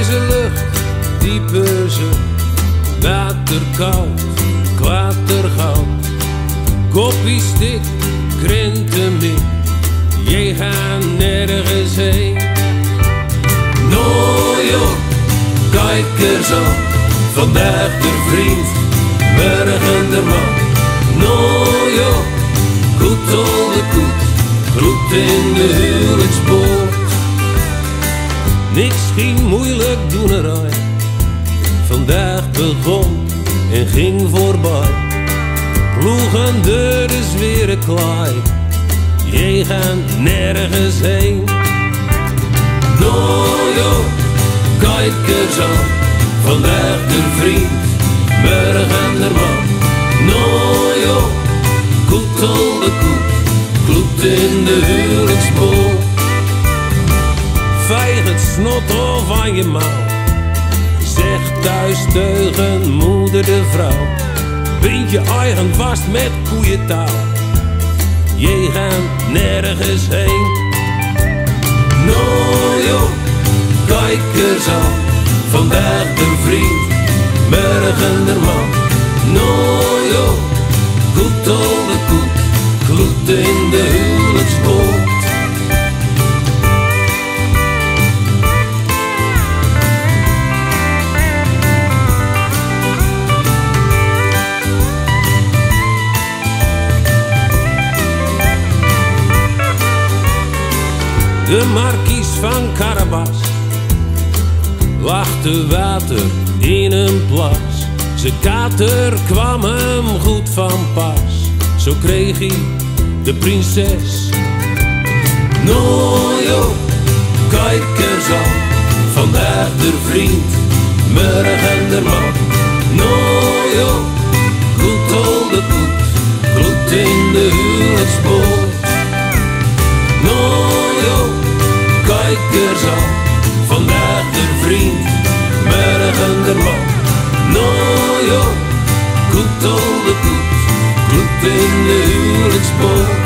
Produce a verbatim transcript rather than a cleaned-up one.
grijze lucht, diepe zucht, water koud, klatergoud. Koppie stik, krentenmik, je gaat nergens heen. Nou joh, kijk er zo, vandaag de vriend, morgen de man. Nou joh, goed al de koet, groet in de huwelijkspoort. Niks ging moeilijk doen eruit, vandaag begon en ging voorbij. Ploegen door de zware klei, je gaat nergens heen. Nou joh, kijk eens aan, vandaag de vriend, morgen de man. Nou joh, koet al de koet, kloet in de huwelijkspoort. Vijg het snot of aan je mouw, zeg thuis tegen moeder de vrouw. Bind je eigen vast met koeientouw, je gaat nergens heen. Nou joh, kijk eens aan, vandaag de vriend, morgen de man. Nou joh, koet al de koet, gloed in de huwelijkspoort. De markies van Carabas lachte water in een plas. Zijn kater kwam hem goed van pas. Zo kreeg hij de prinses. Nou joh, kijk eens aan, vandaag de vriend, morgen de man. Nou joh, goed al de koet, gloed in de huwelijkspoort. Nou joh, kijk eens aan, vandaag de vriend, morgen de man. Nou joh, goed al de koet, gloed in de huwelijkspoort.